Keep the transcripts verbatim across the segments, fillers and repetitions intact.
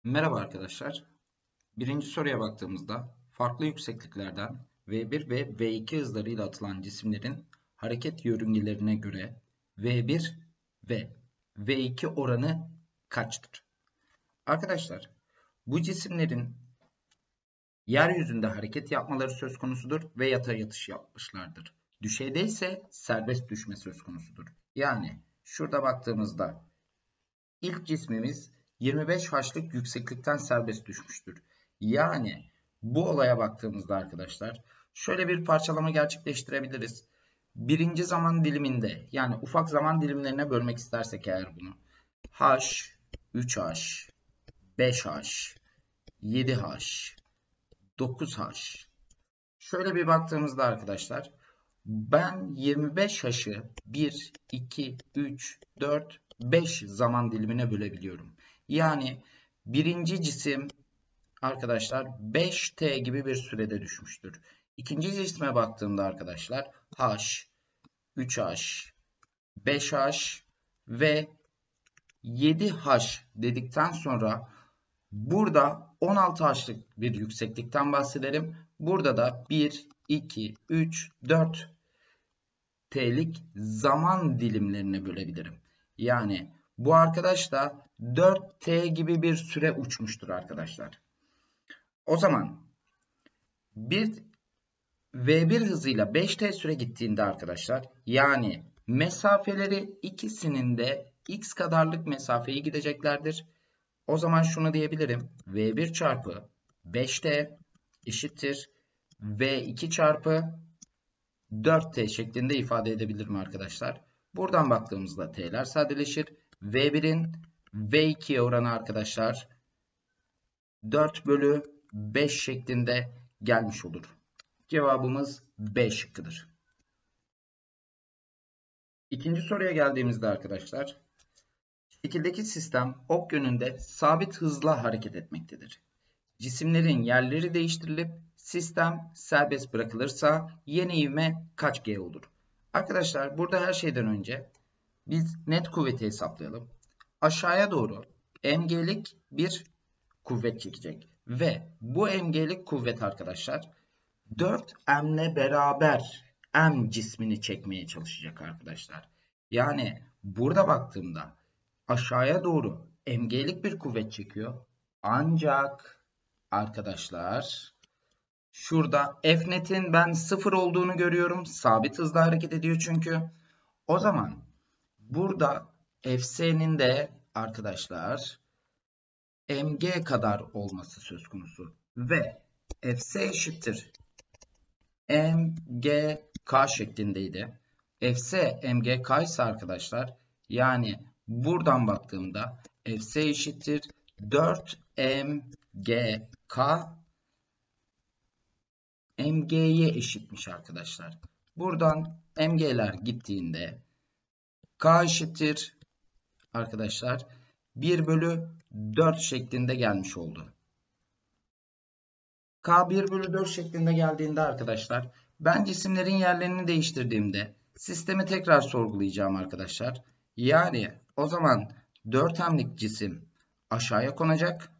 Merhaba arkadaşlar. Birinci soruya baktığımızda farklı yüksekliklerden V bir ve V iki hızlarıyla atılan cisimlerin hareket yörüngelerine göre V bir ve V iki oranı kaçtır? Arkadaşlar, bu cisimlerin yeryüzünde hareket yapmaları söz konusudur ve yatay yatış yapmışlardır. Düşeyde ise serbest düşme söz konusudur. Yani şurada baktığımızda İlk cismimiz yirmi beş H'lık yükseklikten serbest düşmüştür. Yani bu olaya baktığımızda arkadaşlar şöyle bir parçalama gerçekleştirebiliriz. Birinci zaman diliminde yani ufak zaman dilimlerine bölmek istersek eğer bunu H, üç H, beş H, yedi H, dokuz H. Şöyle bir baktığımızda arkadaşlar ben yirmi beş H'ı bir, iki, üç, dört, beş zaman dilimine bölebiliyorum. Yani birinci cisim arkadaşlar beş T gibi bir sürede düşmüştür. İkinci cisme baktığımda arkadaşlar H, üç H, beş H ve yedi H dedikten sonra burada on altı H'lık bir yükseklikten bahsederim. Burada da bir, iki, üç, dört T'lik zaman dilimlerine bölebilirim. Yani bu arkadaş da dört T gibi bir süre uçmuştur arkadaşlar. O zaman bir V bir hızıyla beş T süre gittiğinde arkadaşlar yani mesafeleri ikisinin de x kadarlık mesafeyi gideceklerdir. O zaman şunu diyebilirim. V bir çarpı beş T eşittir V iki çarpı dört T şeklinde ifade edebilirim arkadaşlar. Buradan baktığımızda T'ler sadeleşir. V bir'in V iki'ye oranı arkadaşlar dört bölü beş şeklinde gelmiş olur. Cevabımız B şıkkıdır. İkinci soruya geldiğimizde arkadaşlar şekildeki sistem ok yönünde sabit hızla hareket etmektedir. Cisimlerin yerleri değiştirilip sistem serbest bırakılırsa yeni ivme kaç G olur? Arkadaşlar burada her şeyden önce biz net kuvveti hesaplayalım. Aşağıya doğru mg'lik bir kuvvet çekecek. Ve bu mg'lik kuvvet arkadaşlar dört m'le beraber m cismini çekmeye çalışacak arkadaşlar. Yani burada baktığımda aşağıya doğru mg'lik bir kuvvet çekiyor. Ancak arkadaşlar şurada Fnet'in ben sıfır olduğunu görüyorum. Sabit hızla hareket ediyor çünkü. O zaman burada Fs'nin de arkadaşlar mg kadar olması söz konusu. Ve Fs eşittir mgk şeklindeydi. Fs mgk ise arkadaşlar yani buradan baktığımda Fs eşittir dört mgk mg'ye eşitmiş arkadaşlar. Buradan mg'ler gittiğinde k eşittir arkadaşlar bir bölü dört şeklinde gelmiş oldu. K bir bölü dört şeklinde geldiğinde arkadaşlar ben cisimlerin yerlerini değiştirdiğimde sistemi tekrar sorgulayacağım arkadaşlar. Yani o zaman dört m'lik cisim aşağıya konacak.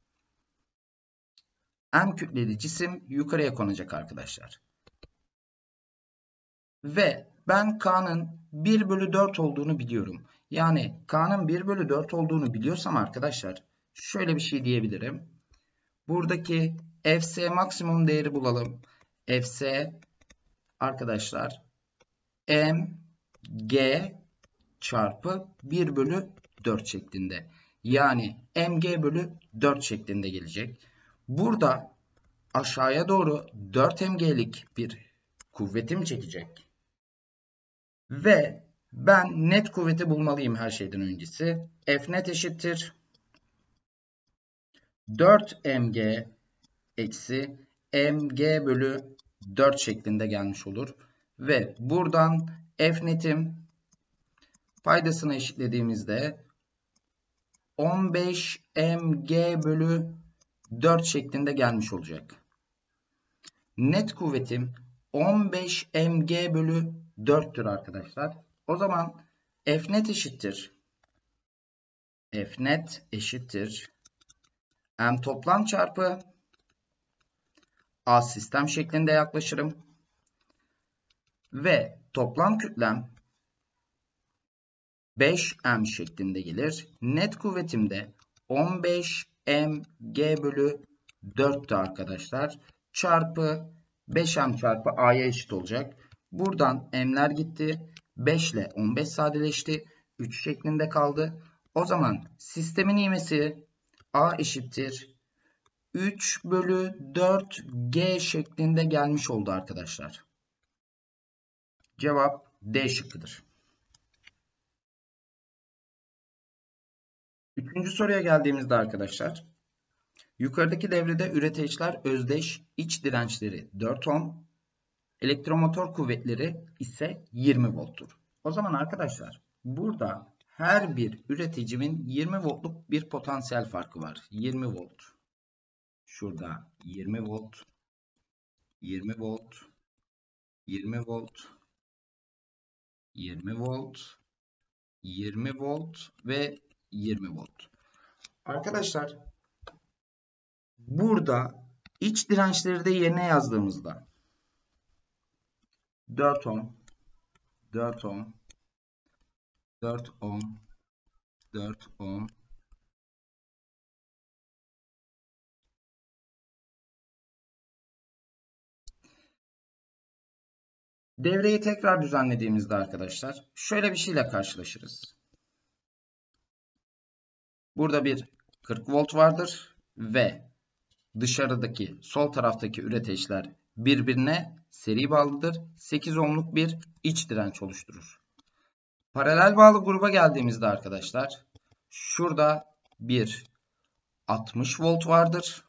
M kütleli cisim yukarıya konacak arkadaşlar. Ve ben K'nın bir bölü dört olduğunu biliyorum. Yani K'nın bir bölü dört olduğunu biliyorsam arkadaşlar şöyle bir şey diyebilirim. Buradaki Fs maksimum değeri bulalım. Fs arkadaşlar mg çarpı bir bölü dört şeklinde. Yani mg bölü dört şeklinde gelecek. Burada aşağıya doğru dört mg'lik bir kuvvetim çekecek. Ve ben net kuvveti bulmalıyım her şeyden öncesi. F net eşittir dört mg eksi mg bölü dört şeklinde gelmiş olur. Ve buradan F netim paydasını eşitlediğimizde on beş mg bölü dört şeklinde gelmiş olacak. Net kuvvetim on beş mg bölü dörttür arkadaşlar. O zaman F net eşittir. F net eşittir M toplam çarpı A sistem şeklinde yaklaşırım. Ve toplam kütlem beş M şeklinde gelir. Net kuvvetim de on beş M G bölü dört'tü arkadaşlar. Çarpı beş M çarpı A'ya eşit olacak. Buradan M'ler gitti. beş ile on beş sadeleşti. üç şeklinde kaldı. O zaman sistemin ivmesi A eşittir üç bölü dört G şeklinde gelmiş oldu arkadaşlar. Cevap D şıkkıdır. Üçüncü soruya geldiğimizde arkadaşlar, yukarıdaki devrede üreticiler özdeş, iç dirençleri dört ohm, elektromotor kuvvetleri ise yirmi volttur. O zaman arkadaşlar burada her bir üreticimin yirmi voltluk bir potansiyel farkı var. yirmi volt. Şurada yirmi volt, yirmi volt, yirmi volt, yirmi volt, yirmi volt ve yirmi volt. Arkadaşlar burada iç dirençleri de yerine yazdığımızda dört ohm, dört ohm, dört ohm, dört ohm, devreyi tekrar düzenlediğimizde arkadaşlar şöyle bir şeyle karşılaşırız. Burada bir kırk volt vardır ve dışarıdaki sol taraftaki üreticiler birbirine seri bağlıdır. sekiz ohmluk bir iç direnç oluşturur. Paralel bağlı gruba geldiğimizde arkadaşlar şurada bir altmış volt vardır.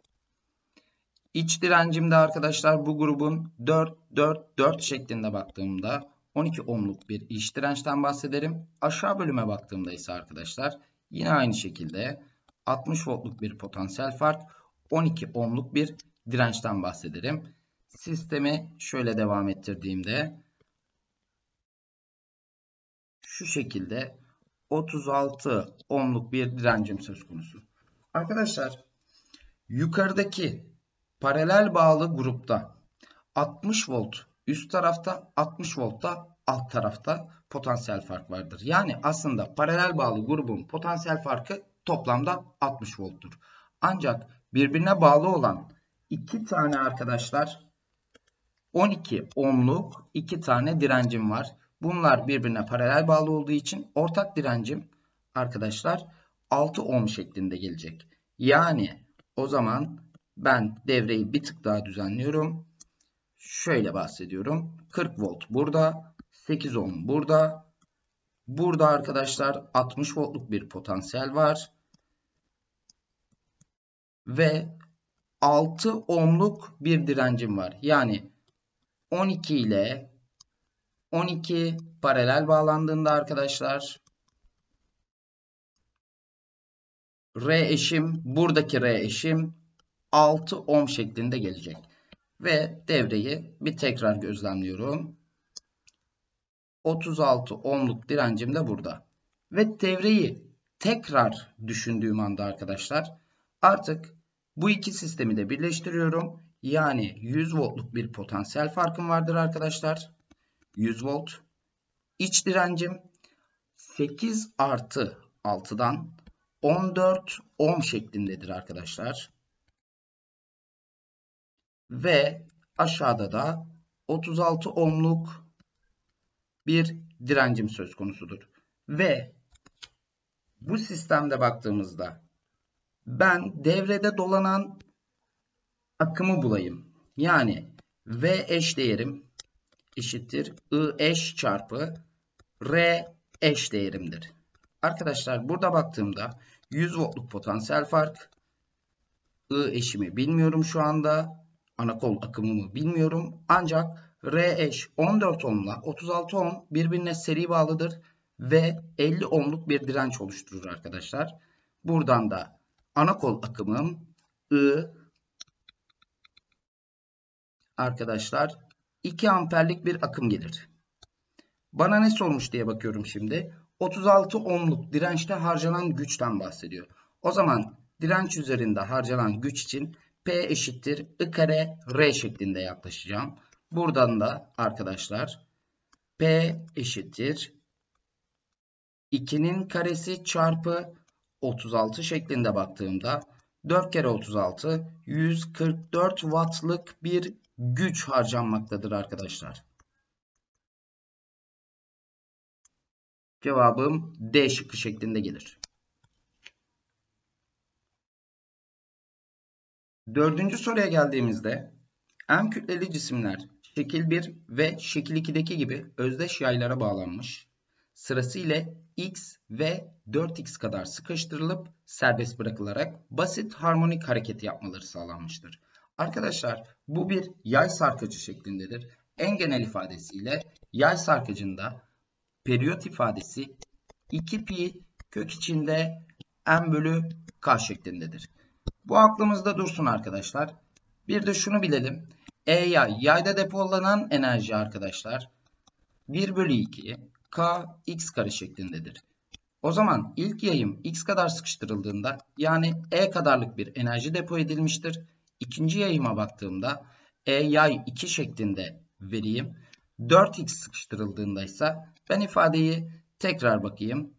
İç direncimde arkadaşlar bu grubun dört dört dört şeklinde baktığımda on iki ohmluk bir iç dirençten bahsederim. Aşağı bölüme baktığımda ise arkadaşlar yine aynı şekilde altmış voltluk bir potansiyel fark, on iki ohmluk bir dirençten bahsederim. Sistemi şöyle devam ettirdiğimde şu şekilde otuz altı ohmluk bir direncim söz konusu. Arkadaşlar yukarıdaki paralel bağlı grupta altmış volt üst tarafta, altmış volt da alt tarafta potansiyel fark vardır. Yani aslında paralel bağlı grubun potansiyel farkı toplamda altmış volttur. Ancak birbirine bağlı olan iki tane arkadaşlar on iki ohmluk iki tane direncim var. Bunlar birbirine paralel bağlı olduğu için ortak direncim arkadaşlar altı ohm şeklinde gelecek. Yani o zaman ben devreyi bir tık daha düzenliyorum. Şöyle bahsediyorum. kırk volt burada, sekiz ohm burada. Burada arkadaşlar altmış voltluk bir potansiyel var. Ve altı ohmluk bir direncim var. Yani on iki ile on iki paralel bağlandığında arkadaşlar R eşim, buradaki R eşim altı ohm şeklinde gelecek. Ve devreyi bir tekrar gözlemliyorum. otuz altı ohmluk direncim de burada. Ve devreyi tekrar düşündüğüm anda arkadaşlar artık bu iki sistemi de birleştiriyorum. Yani yüz voltluk bir potansiyel farkım vardır arkadaşlar. yüz volt. İç direncim sekiz artı altıdan on dört ohm şeklindedir arkadaşlar. Ve aşağıda da otuz altı ohmluk bir direncim söz konusudur. Ve bu sistemde baktığımızda ben devrede dolanan akımı bulayım. Yani V eş değerim eşittir I eş çarpı R eş değerimdir. Arkadaşlar burada baktığımda yüz voltluk potansiyel fark, I eşimi bilmiyorum şu anda. Ana kol akımımı bilmiyorum. Ancak R eş on dört ohmla otuz altı ohm birbirine seri bağlıdır ve elli ohmluk bir direnç oluşturur arkadaşlar. Buradan da ana kol akımım I arkadaşlar iki amperlik bir akım gelir. Bana ne sormuş diye bakıyorum şimdi. otuz altı ohmluk dirençte harcanan güçten bahsediyor. O zaman direnç üzerinde harcanan güç için P eşittir I kare R şeklinde yaklaşacağım. Buradan da arkadaşlar P eşittir iki'nin karesi çarpı otuz altı şeklinde baktığımda dört kere otuz altı yüz kırk dört wattlık bir güç harcanmaktadır arkadaşlar. Cevabım D şıkkı şeklinde gelir. Dördüncü soruya geldiğimizde M kütleli cisimler şekil bir ve şekil iki'deki gibi özdeş yaylara bağlanmış, sırasıyla x ve dört x kadar sıkıştırılıp serbest bırakılarak basit harmonik hareket yapmaları sağlanmıştır. Arkadaşlar bu bir yay sarkacı şeklindedir. En genel ifadesiyle yay sarkacında periyot ifadesi iki pi kök içinde m bölü k şeklindedir. Bu aklımızda dursun arkadaşlar. Bir de şunu bilelim. E yay, yayda depolanan enerji arkadaşlar bir bölü iki k x kare şeklindedir. O zaman ilk yayım x kadar sıkıştırıldığında yani E kadarlık bir enerji depo edilmiştir. İkinci yayıma baktığımda E yay iki şeklinde vereyim. dört x sıkıştırıldığında ise ben ifadeyi tekrar bakayım.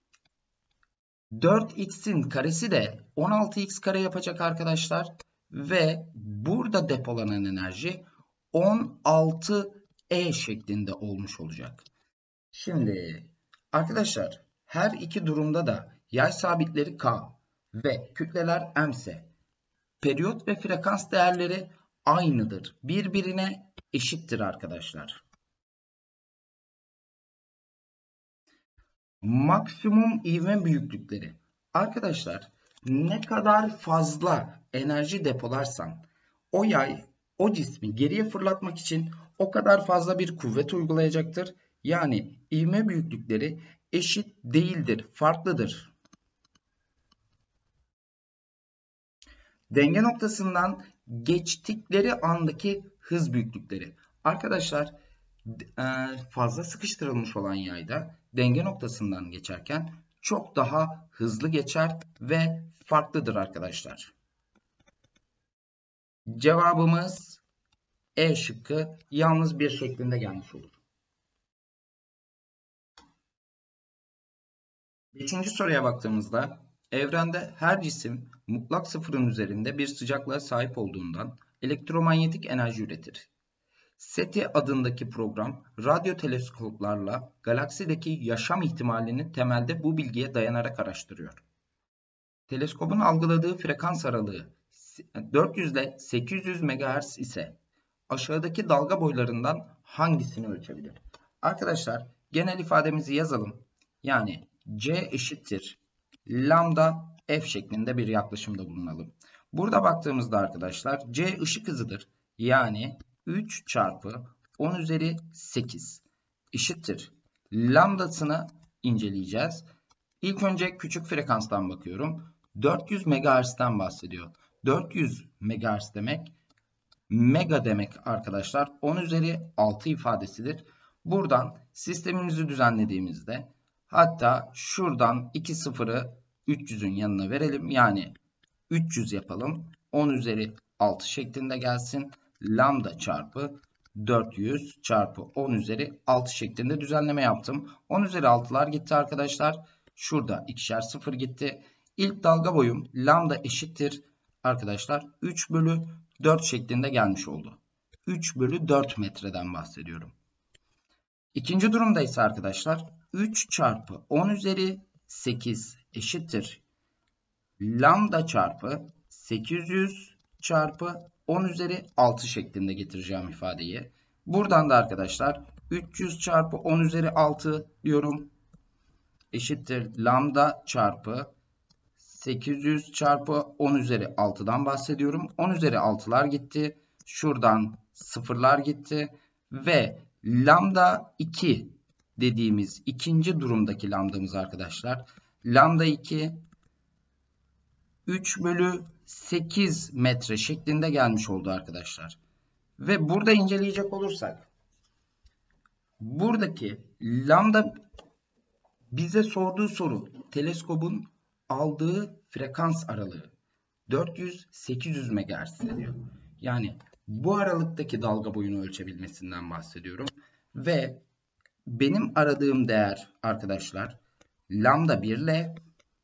dört x'in karesi de on altı x kare yapacak arkadaşlar. Ve burada depolanan enerji on altı E şeklinde olmuş olacak. Şimdi arkadaşlar her iki durumda da yay sabitleri K ve kütleler M ise periyot ve frekans değerleri aynıdır. Birbirine eşittir arkadaşlar. Maksimum ivme büyüklükleri. Arkadaşlar ne kadar fazla enerji depolarsam o yay o cismi geriye fırlatmak için o kadar fazla bir kuvvet uygulayacaktır. Yani ivme büyüklükleri eşit değildir, farklıdır. Denge noktasından geçtikleri andaki hız büyüklükleri. Arkadaşlar fazla sıkıştırılmış olan yayda denge noktasından geçerken çok daha hızlı geçer ve farklıdır arkadaşlar. Cevabımız E şıkkı yalnız bir şeklinde gelmiş olur. Beşinci soruya baktığımızda evrende her cisim mutlak sıfırın üzerinde bir sıcaklığa sahip olduğundan elektromanyetik enerji üretir. SETI adındaki program radyo teleskoplarla galaksideki yaşam ihtimalini temelde bu bilgiye dayanarak araştırıyor. Teleskopun algıladığı frekans aralığı dört yüz ile sekiz yüz megahertz ise aşağıdaki dalga boylarından hangisini ölçebilir? Arkadaşlar genel ifademizi yazalım. Yani C eşittir lambda f şeklinde bir yaklaşımda bulunalım. Burada baktığımızda arkadaşlar C ışık hızıdır. Yani üç çarpı on üzeri sekiz eşittir. Lambdasını inceleyeceğiz. İlk önce küçük frekanstan bakıyorum. dört yüz megahertz'ten bahsediyor. dört yüz megahertz demek mega demek arkadaşlar. on üzeri altı ifadesidir. Buradan sistemimizi düzenlediğimizde hatta şuradan iki sıfırı üç yüzün yanına verelim. Yani üç yüz yapalım. on üzeri altı şeklinde gelsin. Lambda çarpı dört yüz çarpı on üzeri altı şeklinde düzenleme yaptım. on üzeri altılar gitti arkadaşlar. Şurada ikişer sıfır gitti. İlk dalga boyum lambda eşittir arkadaşlar üç bölü dört şeklinde gelmiş oldu. üç bölü dört metreden bahsediyorum. İkinci durumda ise arkadaşlar üç çarpı on üzeri sekiz eşittir. Lambda çarpı sekiz yüz çarpı on üzeri altı şeklinde getireceğim ifadeyi. Buradan da arkadaşlar üç yüz çarpı on üzeri altı diyorum. Eşittir lambda çarpı sekiz yüz çarpı on üzeri altıdan bahsediyorum. on üzeri altılar gitti. Şuradan sıfırlar gitti. Ve lambda iki dediğimiz ikinci durumdaki lambdamız arkadaşlar. Lambda iki üç bölü sekiz metre şeklinde gelmiş oldu arkadaşlar. Ve burada inceleyecek olursak buradaki lambda bize sorduğu soru teleskopun aldığı frekans aralığı. dört yüz sekiz yüz megahertz ediyor. Yani bu aralıktaki dalga boyunu ölçebilmesinden bahsediyorum. Ve benim aradığım değer arkadaşlar lambda bir ile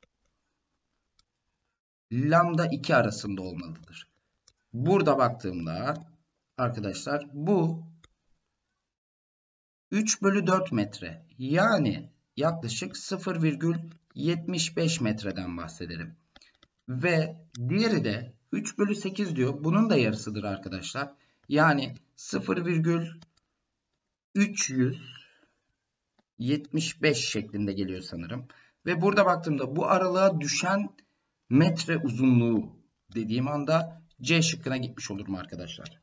lambda iki arasında olmalıdır. Burada baktığımda arkadaşlar bu üç bölü dört metre, yani yaklaşık sıfır virgül yetmiş beş metreden bahsedelim. Ve diğeri de üç bölü sekiz diyor. Bunun da yarısıdır arkadaşlar. Yani sıfır virgül üç yüz yetmiş beş şeklinde geliyor sanırım. Ve burada baktığımda bu aralığa düşen metre uzunluğu dediğim anda C şıkkına gitmiş olurum arkadaşlar.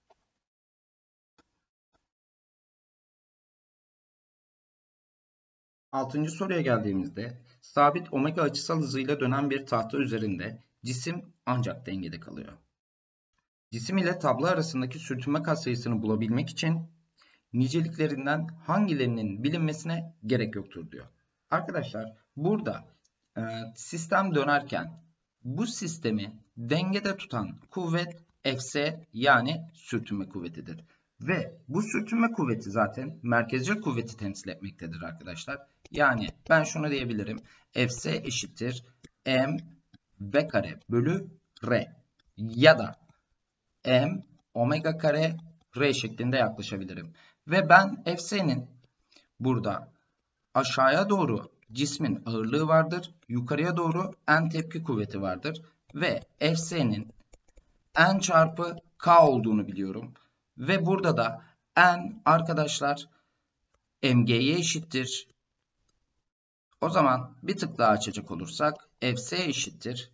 Altıncı soruya geldiğimizde sabit omega açısal hızıyla dönen bir tahta üzerinde cisim ancak dengede kalıyor. Cisim ile tablo arasındaki sürtünme katsayısını bulabilmek için niceliklerinden hangilerinin bilinmesine gerek yoktur diyor. Arkadaşlar burada e, sistem dönerken bu sistemi dengede tutan kuvvet Fs, yani sürtünme kuvvetidir. Ve bu sürtünme kuvveti zaten merkezcil kuvveti temsil etmektedir arkadaşlar. Yani ben şunu diyebilirim. Fs eşittir m v kare bölü r ya da m omega kare r şeklinde yaklaşabilirim. Ve ben Fs'nin burada aşağıya doğru cismin ağırlığı vardır. Yukarıya doğru n tepki kuvveti vardır. Ve Fs'nin n çarpı k olduğunu biliyorum. Ve burada da n arkadaşlar mg'ye eşittir. O zaman bir tık daha açacak olursak Fs eşittir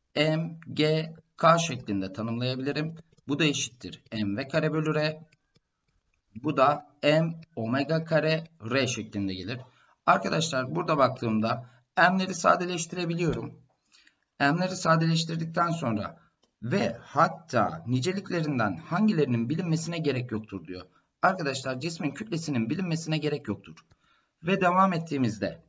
mgk şeklinde tanımlayabilirim. Bu da eşittir mv kare bölü r. Bu da m omega kare r şeklinde gelir. Arkadaşlar burada baktığımda m'leri sadeleştirebiliyorum. M'leri sadeleştirdikten sonra ve hatta niceliklerinden hangilerinin bilinmesine gerek yoktur diyor. Arkadaşlar cismin kütlesinin bilinmesine gerek yoktur. Ve devam ettiğimizde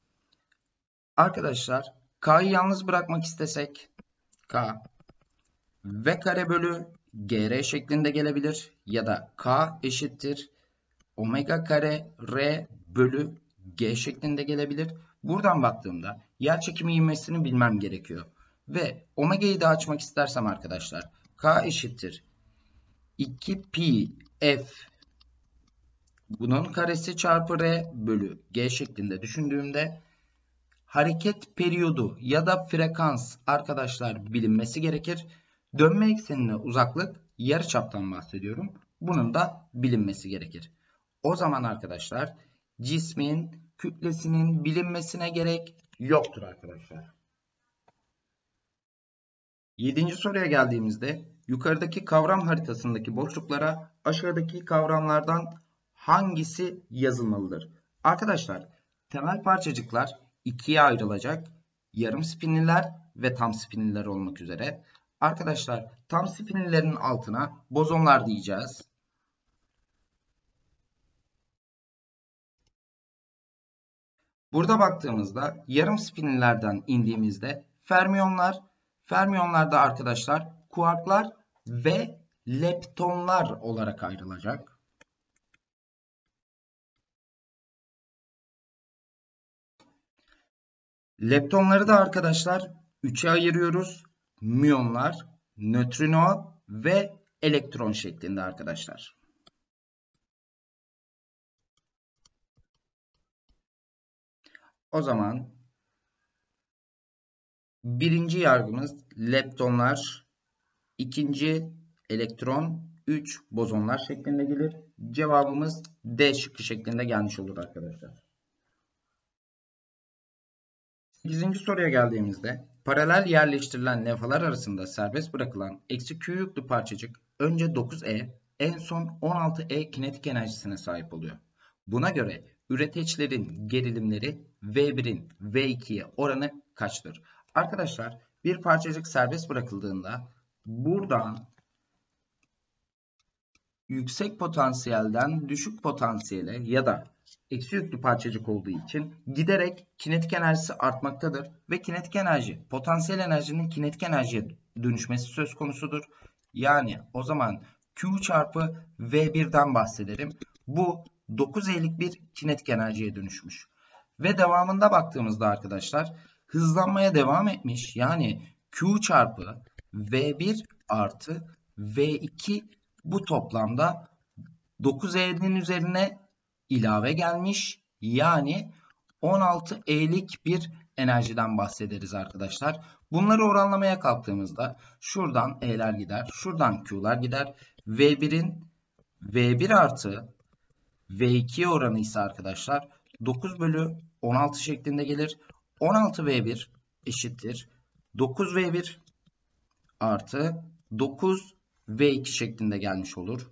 arkadaşlar K'yı yalnız bırakmak istesek K v kare bölü gr şeklinde gelebilir ya da K eşittir omega kare r bölü g şeklinde gelebilir. Buradan baktığımda yerçekimi ivmesini bilmem gerekiyor. Ve omega'yı da açmak istersem arkadaşlar K eşittir iki pi f bunun karesi çarpı r bölü g şeklinde düşündüğümde hareket periyodu ya da frekans arkadaşlar bilinmesi gerekir. Dönme eksenine uzaklık yarıçaptan bahsediyorum. Bunun da bilinmesi gerekir. O zaman arkadaşlar cismin kütlesinin bilinmesine gerek yoktur arkadaşlar. Yedinci soruya geldiğimizde yukarıdaki kavram haritasındaki boşluklara aşağıdaki kavramlardan hangisi yazılmalıdır? Arkadaşlar temel parçacıklar ikiye ayrılacak. Yarım spinliler ve tam spinliler olmak üzere. Arkadaşlar tam spinlilerin altına bozonlar diyeceğiz. Burada baktığımızda yarım spinlilerden indiğimizde fermiyonlar, fermiyonlarda arkadaşlar kuarklar ve leptonlar olarak ayrılacak. Leptonları da arkadaşlar üçe ayırıyoruz. Müyonlar, nötrino ve elektron şeklinde arkadaşlar. O zaman birinci yargımız leptonlar, ikinci elektron, üç bozonlar şeklinde gelir. Cevabımız D şıkkı şeklinde gelmiş olur arkadaşlar. sekizinci soruya geldiğimizde paralel yerleştirilen levhalar arasında serbest bırakılan eksi Q yüklü parçacık önce dokuz E en son on altı E kinetik enerjisine sahip oluyor. Buna göre üreteçlerin gerilimleri V birin V ikiye oranı kaçtır? Arkadaşlar bir parçacık serbest bırakıldığında buradan yüksek potansiyelden düşük potansiyele ya da eksi yüklü parçacık olduğu için giderek kinetik enerjisi artmaktadır ve kinetik enerji potansiyel enerjinin kinetik enerjiye dönüşmesi söz konusudur. Yani o zaman Q çarpı V bir'den bahsederim. Bu dokuz E'lik bir kinetik enerjiye dönüşmüş. Ve devamında baktığımızda arkadaşlar hızlanmaya devam etmiş. Yani Q çarpı V bir artı V iki bu toplamda dokuz E'nin üzerine ilave gelmiş. Yani on altı E'lik bir enerjiden bahsederiz arkadaşlar. Bunları oranlamaya kalktığımızda şuradan E'ler gider, şuradan Q'lar gider. V bir'in V bir artı V iki oranı ise arkadaşlar dokuz bölü on altı şeklinde gelir. on altı V bir eşittir dokuz V bir artı dokuz V iki şeklinde gelmiş olur.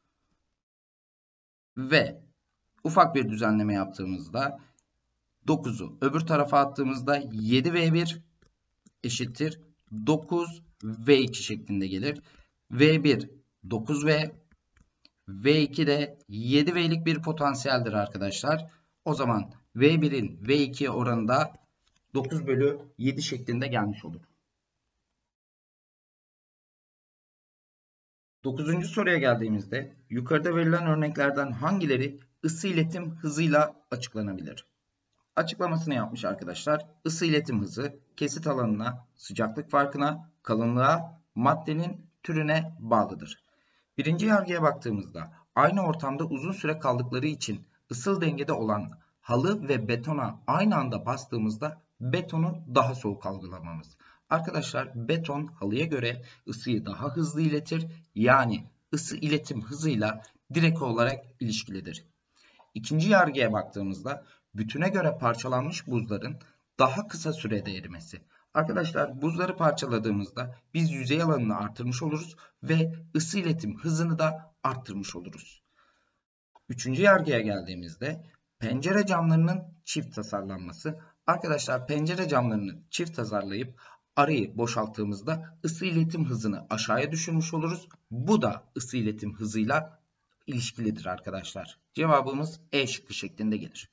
Ve ufak bir düzenleme yaptığımızda dokuzu öbür tarafa attığımızda yedi V bir eşittir dokuz V iki şeklinde gelir. V bir dokuz V, V iki de yedi V'lik bir potansiyeldir arkadaşlar. O zaman V bir'in V iki'ye oranı da dokuz bölü yedi şeklinde gelmiş olur. dokuzuncu soruya geldiğimizde yukarıda verilen örneklerden hangileri ısı iletim hızıyla açıklanabilir? Açıklamasını yapmış arkadaşlar. Isı iletim hızı kesit alanına, sıcaklık farkına, kalınlığa, maddenin türüne bağlıdır. Birinci yargıya baktığımızda aynı ortamda uzun süre kaldıkları için ısıl dengede olan halı ve betona aynı anda bastığımızda betonu daha soğuk algılamamız. Arkadaşlar beton halıya göre ısıyı daha hızlı iletir. Yani ısı iletim hızıyla direkt olarak ilişkilidir. İkinci yargıya baktığımızda bütüne göre parçalanmış buzların daha kısa sürede erimesi. Arkadaşlar buzları parçaladığımızda biz yüzey alanını artırmış oluruz ve ısı iletim hızını da arttırmış oluruz. Üçüncü yargıya geldiğimizde pencere camlarının çift tasarlanması. Arkadaşlar pencere camlarını çift tasarlayıp arayı boşalttığımızda ısı iletim hızını aşağıya düşürmüş oluruz. Bu da ısı iletim hızıyla ilişkilidir arkadaşlar. Cevabımız E şıkkı şeklinde gelir.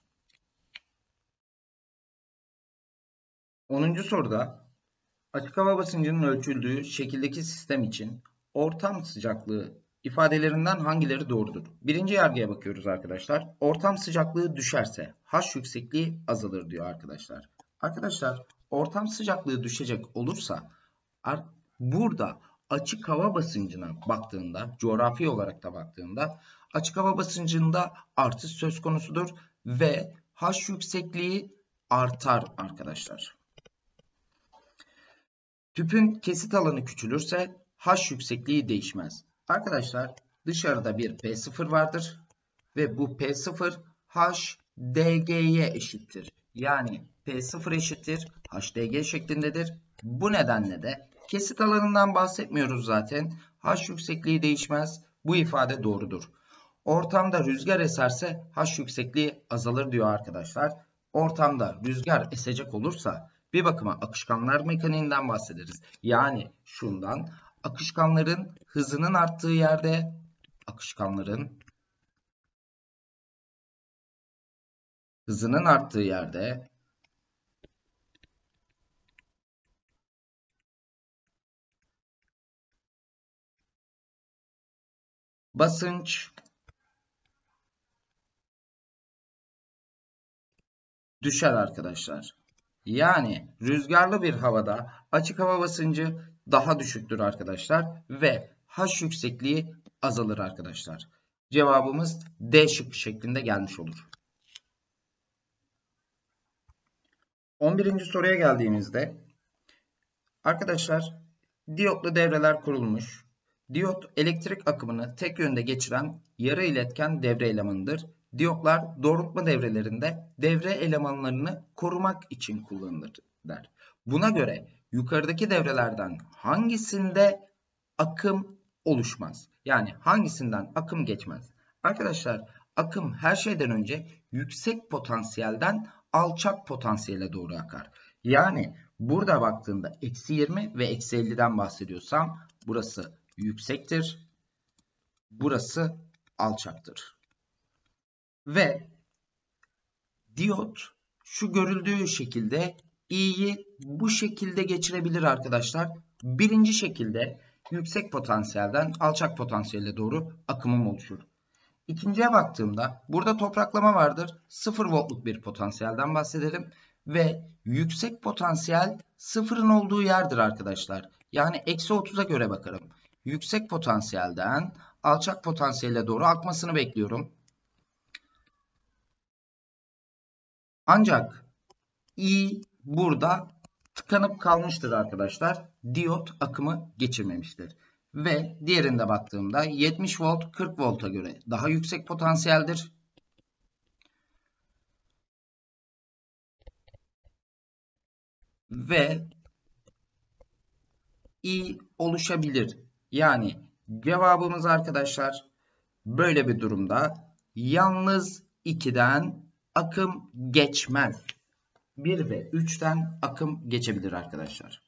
onuncu soruda açık hava basıncının ölçüldüğü şekildeki sistem için ortam sıcaklığı ifadelerinden hangileri doğrudur? Birinci yargıya bakıyoruz arkadaşlar. Ortam sıcaklığı düşerse H yüksekliği azalır diyor arkadaşlar. Arkadaşlar ortam sıcaklığı düşecek olursa burada açık hava basıncına baktığında, coğrafi olarak da baktığında açık hava basıncında artış söz konusudur ve H yüksekliği artar arkadaşlar. Tüpün kesit alanı küçülürse H yüksekliği değişmez. Arkadaşlar dışarıda bir P sıfır vardır ve bu P sıfır H D G'ye eşittir. Yani P sıfır eşittir H D G şeklindedir. Bu nedenle de kesit alanından bahsetmiyoruz zaten. H yüksekliği değişmez. Bu ifade doğrudur. Ortamda rüzgar eserse H yüksekliği azalır diyor arkadaşlar. Ortamda rüzgar esecek olursa bir bakıma akışkanlar mekaniğinden bahsederiz. Yani şundan akışkanların hızının arttığı yerde akışkanların hızının arttığı yerde basınç düşer arkadaşlar. Yani rüzgarlı bir havada açık hava basıncı daha düşüktür arkadaşlar ve H yüksekliği azalır arkadaşlar. Cevabımız D şıkkı şeklinde gelmiş olur. on birinci soruya geldiğimizde arkadaşlar diyotlu devreler kurulmuş. Diyot elektrik akımını tek yönde geçiren yarı iletken devre elemanıdır. Diyotlar doğrultma devrelerinde devre elemanlarını korumak için kullanılırlar. Buna göre yukarıdaki devrelerden hangisinde akım oluşmaz? Yani hangisinden akım geçmez? Arkadaşlar akım her şeyden önce yüksek potansiyelden alçak potansiyele doğru akar. Yani burada baktığında eksi yirmi ve eksi elliden bahsediyorsam burası yüksektir. burası alçaktır. Ve diyot şu görüldüğü şekilde i'yi bu şekilde geçirebilir arkadaşlar. Birinci şekilde yüksek potansiyelden alçak potansiyele doğru akımım oluşur. İkinciye baktığımda burada topraklama vardır. sıfır voltluk bir potansiyelden bahsedelim. Ve yüksek potansiyel sıfırın olduğu yerdir arkadaşlar. Yani eksi otuza göre bakarım. Yüksek potansiyelden alçak potansiyele doğru akmasını bekliyorum. Ancak I burada tıkanıp kalmıştır arkadaşlar. Diyot akımı geçirmemiştir. Ve diğerinde baktığımda yetmiş volt kırk volta göre daha yüksek potansiyeldir. Ve I oluşabilir. Yani cevabımız arkadaşlar böyle bir durumda yalnız iki'den akım geçmez. bir ve üç'ten akım geçebilir arkadaşlar.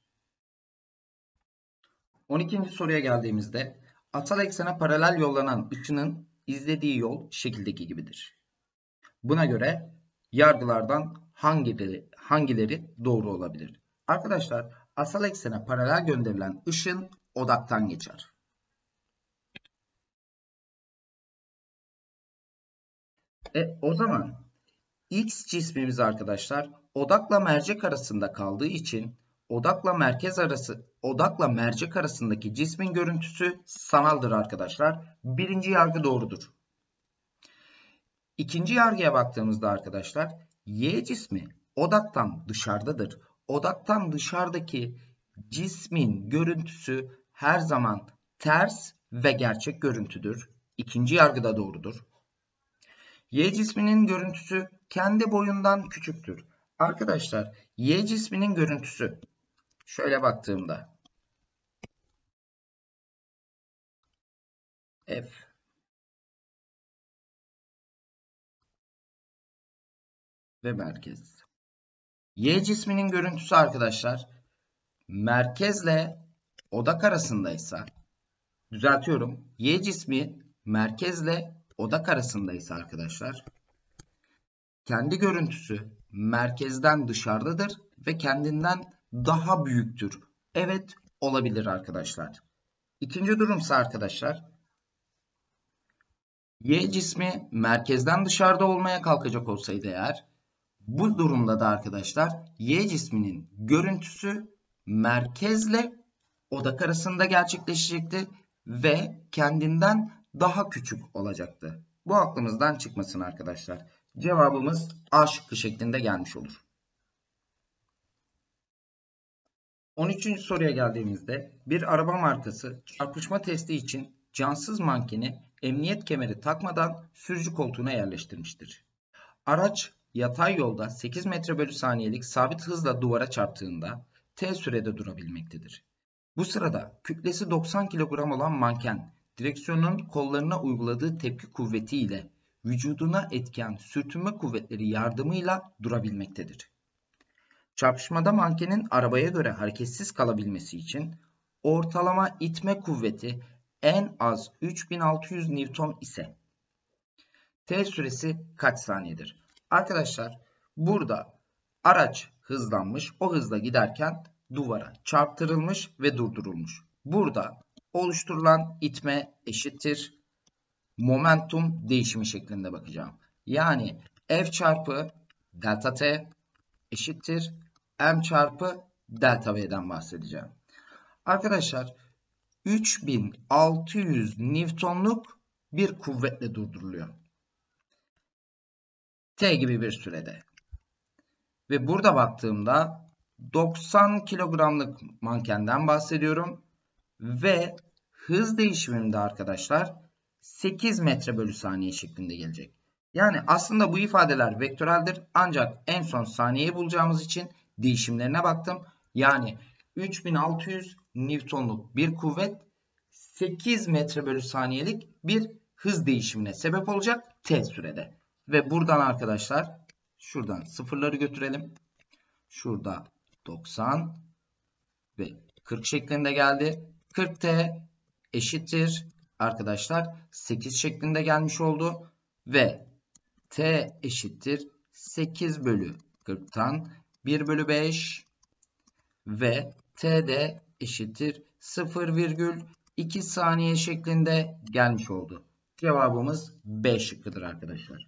on ikinci soruya geldiğimizde asal eksene paralel yollanan ışının izlediği yol şekildeki gibidir. Buna göre yargılardan hangileri, hangileri doğru olabilir? Arkadaşlar asal eksene paralel gönderilen ışın odaktan geçer. E, o zaman X cismimiz arkadaşlar odakla mercek arasında kaldığı için odakla merkez arası odakla mercek arasındaki cismin görüntüsü sanaldır arkadaşlar. Birinci yargı doğrudur. İkinci yargıya baktığımızda arkadaşlar Y cismi odaktan dışarıdadır. Odaktan dışarıdaki cismin görüntüsü her zaman ters ve gerçek görüntüdür. İkinci yargı da doğrudur. Y cisminin görüntüsü kendi boyundan küçüktür. Arkadaşlar Y cisminin görüntüsü şöyle baktığımda F ve merkez. Y cisminin görüntüsü arkadaşlar merkezle odak arasındaysa düzeltiyorum. Y cismi merkezle odak arasındaysa arkadaşlar kendi görüntüsü merkezden dışarıdadır ve kendinden daha büyüktür. Evet olabilir arkadaşlar. İkinci durumsa arkadaşlar Y cismi merkezden dışarıda olmaya kalkacak olsaydı eğer bu durumda da arkadaşlar Y cisminin görüntüsü merkezle odak arasında gerçekleşecekti ve kendinden daha küçük olacaktı. Bu aklımızdan çıkmasın arkadaşlar. Cevabımız A şıkkı şeklinde gelmiş olur. on üçüncü soruya geldiğimizde bir araba markası çarpışma testi için cansız mankeni emniyet kemeri takmadan sürücü koltuğuna yerleştirmiştir. Araç yatay yolda sekiz metre bölü saniyelik sabit hızla duvara çarptığında T sürede durabilmektedir. Bu sırada kütlesi doksan kilogram olan manken direksiyonun kollarına uyguladığı tepki kuvveti ile vücuduna etken sürtünme kuvvetleri yardımıyla durabilmektedir. Çarpışmada mankenin arabaya göre hareketsiz kalabilmesi için ortalama itme kuvveti en az üç bin altı yüz Newton ise T süresi kaç saniyedir? Arkadaşlar burada araç hızlanmış, o hızla giderken duvara çarptırılmış ve durdurulmuş. Burada oluşturulan itme eşittir momentum değişimi şeklinde bakacağım. Yani F çarpı delta T eşittir M çarpı delta V'den bahsedeceğim. Arkadaşlar üç bin altı yüz Newton'luk bir kuvvetle durduruluyor. T gibi bir sürede. Ve burada baktığımda doksan kilogramlık mankenden bahsediyorum. Ve hız değişiminde arkadaşlar sekiz metre bölü saniye şeklinde gelecek. Yani aslında bu ifadeler vektöreldir. Ancak en son saniyeyi bulacağımız için değişimlerine baktım. Yani üç bin altı yüz Newton'luk bir kuvvet sekiz metre bölü saniyelik bir hız değişimine sebep olacak T sürede. Ve buradan arkadaşlar şuradan sıfırları götürelim. Şurada doksan ve kırk şeklinde geldi. kırk T eşittir arkadaşlar sekiz şeklinde gelmiş oldu ve T eşittir sekiz bölü kırktan bir bölü beş ve T de eşittir sıfır virgül iki saniye şeklinde gelmiş oldu. Cevabımız B şıkkıdır arkadaşlar.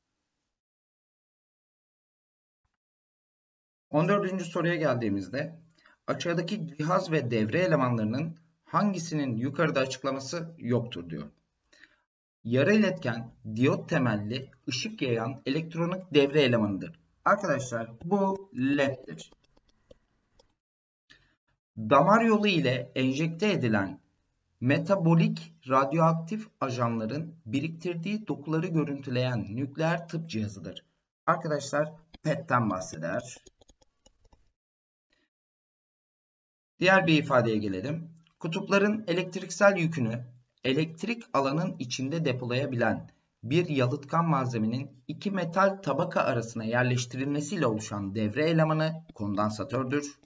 on dördüncü soruya geldiğimizde aşağıdaki cihaz ve devre elemanlarının hangisinin yukarıda açıklaması yoktur diyor. Yarı iletken diyot temelli ışık yayan elektronik devre elemanıdır. Arkadaşlar bu L E D'dir. Damar yolu ile enjekte edilen metabolik radyoaktif ajanların biriktirdiği dokuları görüntüleyen nükleer tıp cihazıdır. Arkadaşlar P E T'ten bahseder. Diğer bir ifadeye gelelim. Kutupların elektriksel yükünü elektrik alanın içinde depolayabilen bir yalıtkan malzemenin iki metal tabaka arasına yerleştirilmesiyle oluşan devre elemanı kondansatördür.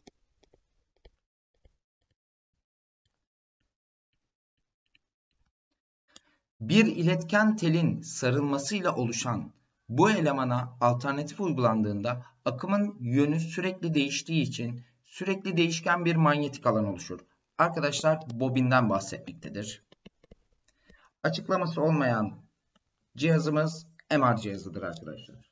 Bir iletken telin sarılmasıyla oluşan bu elemana alternatif uygulandığında akımın yönü sürekli değiştiği için sürekli değişken bir manyetik alan oluşur. Arkadaşlar bobinden bahsetmektedir. Açıklaması olmayan cihazımız M R cihazıdır arkadaşlar.